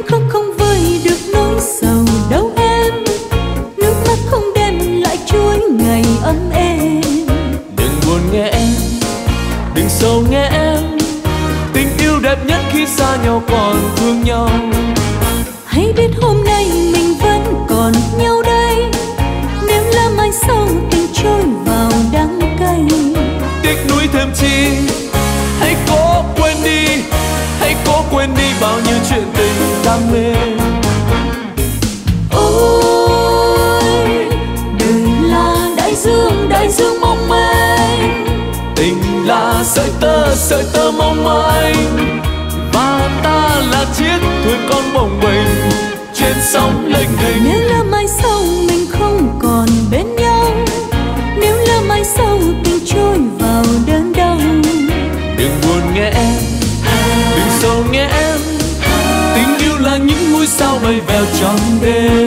khóc không vơi được nỗi sầu đâu em, nước mắt không đem lại chuỗi ngày ấm êm. Đừng buồn nghe em, đừng sầu nghe em, tình yêu đẹp nhất khi xa nhau còn thương nhau. Hãy biết hôm nay mình vẫn còn nhau đây, nếu là mai sau tình trôi vào đắng cay. Tiếc nuối thêm chi, hãy cố quên đi, hãy cố quên đi bao nhiêu chuyện tình đam mê. Ôi đời là đại dương mong manh, Tình là sợi tơ mong manh, và ta là chiếc thuyền con bồng bềnh trên sóng lênh đênh. nếu là mai sau mình không còn bên nhau, nếu là mai sau tình trôi vào đơn đau. Đừng buồn nghe em, đừng sầu nghe em, tình yêu là những ngôi sao bay vèo trong đêm.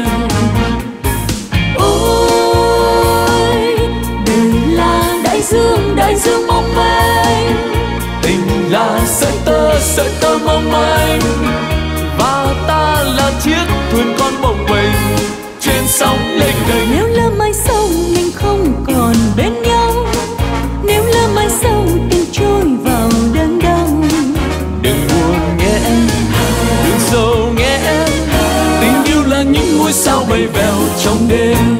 Ôi đời là đại dương mong manh, Tình là sợi tơ mong manh, và ta là chiếc thuyền con bồng bềnh trên sóng lênh đênh. nếu là mai sau mình không còn bên nhau, nếu là mai sau tình trôi vào đơn đau. Đừng buồn nghe em, đừng sầu nghe em, tình yêu là những ngôi sao bay vèo trong đêm.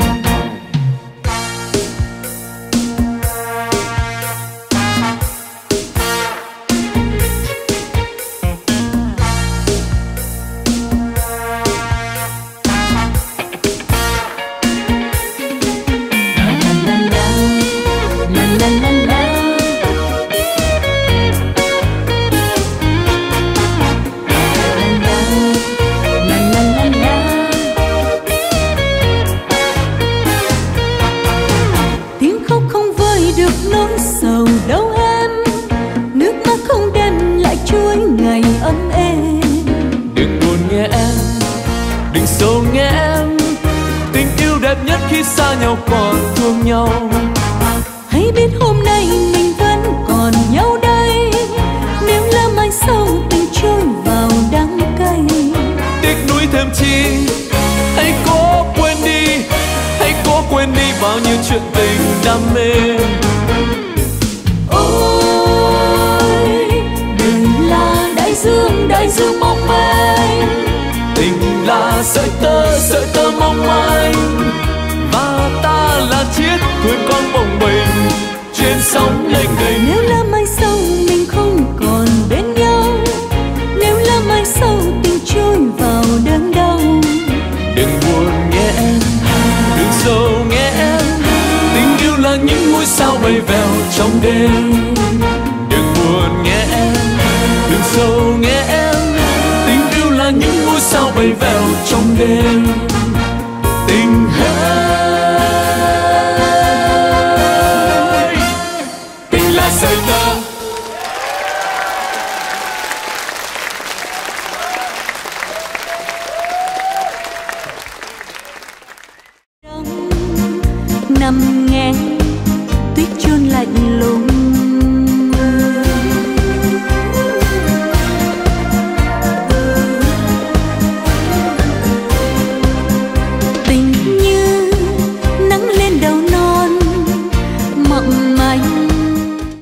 Tiếng khóc không vơi được nỗi sầu đâu em, nước mắt không đem lại chuỗi ngày ấm êm. Đừng buồn nghe em, đừng sầu nghe em, tình yêu đẹp nhất khi xa nhau còn thương nhau. Hãy biết hôm nay mình vẫn còn nhau đây, nếu là mai sau tình trôi vào đắng cay. Tiếc nuối thêm chi, hãy cố quên đi, hãy cố quên đi bao nhiêu chuyện tình đam mê. Ôi đời là đại dương mong manh, Tình là sợi tơ mong manh, và ta là chiếc thuyền con bồng bềnh trên sóng lênh đênh. nếu là mai sau mình không còn bên nhau, nếu là mai sau tình trôi vào đơn đau. Đừng buồn nghe em, đừng sầu nghe em, tình yêu là những ngôi sao bay vèo trong đêm. Đừng buồn nghe em, đừng sầu nghe em, tình yêu là những ngôi sao bay vèo trong đêm. Tình hỡi, tình là sợi tơ. Nằm nghe tuyết trơn lạnh lùng